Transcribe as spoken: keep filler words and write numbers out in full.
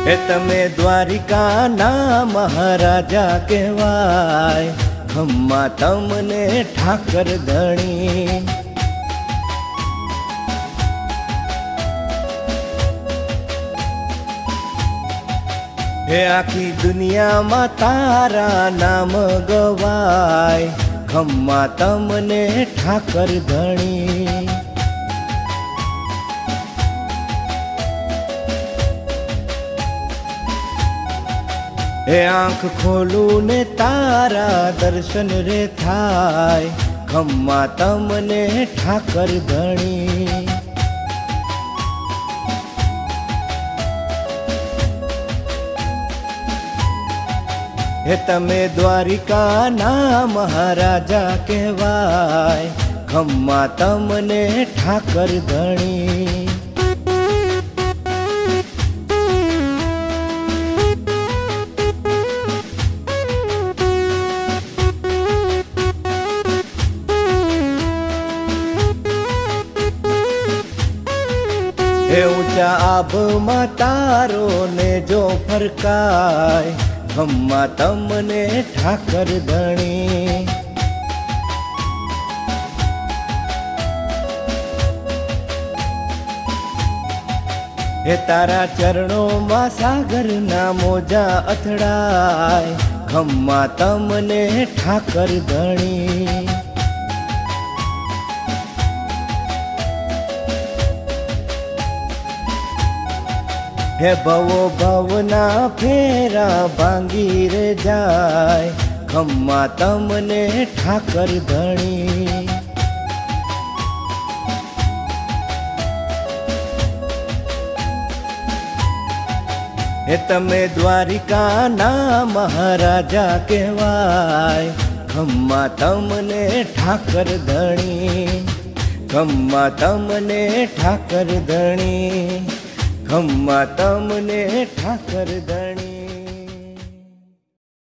એ તમે દ્વારિકાના મહારાજા કહેવાય, ખમ્મા તમને ઠાકર ધણી। હે આખી દુનિયામાં તારા નામ ગવાય, ખમ્મા તમને ઠાકર ધણી। હે આંખ ખોલું ને તારા દર્શન રે થાય, ખમ્મા તમને ઠાકર ધણી। હે તમે દ્વારિકાના મહારાજા કહેવાય, ખમ્મા તમને ઠાકર ધણી। હે ઊંચા આભમાં તારો ને જો ફરકાય, ખમ્મા તમને ઠાકર ધણી। હે તારા ચરણોમાં સાગરના મોજા અથડાય, ખમ્મા તમને ઠાકર ધણી। હે ભવો ભવના ફેરા ભાંગી રે જાય, ખમ્મા તમને ઠાકર ધણી। હે તમે દ્વારિકાના મહારાજા કહેવાય, ખમ્મા તમને ઠાકર ધણી। ખમ્મા તમને ઠાકર ધણી, ખમ્મા તમને ઠાકર ધણી।